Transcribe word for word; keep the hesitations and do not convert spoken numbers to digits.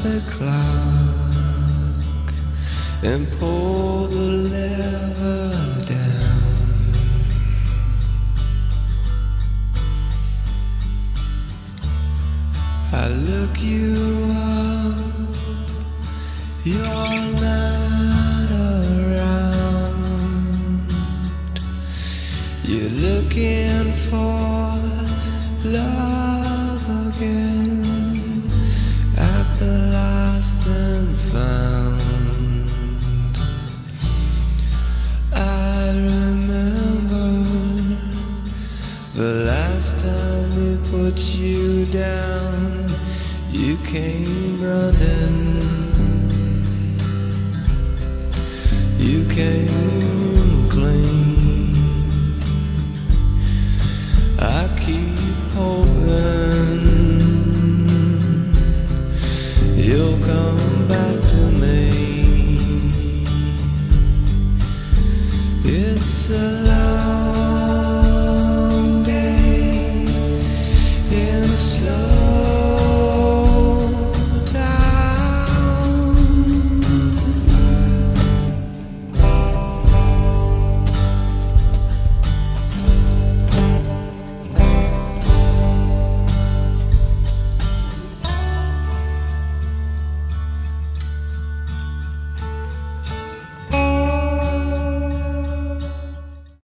the clock and pull the lever down. I look you up, you're not around. You're looking for love again at the lost and found. I remember the last time we put you down. You came running, you came clean. I keep hoping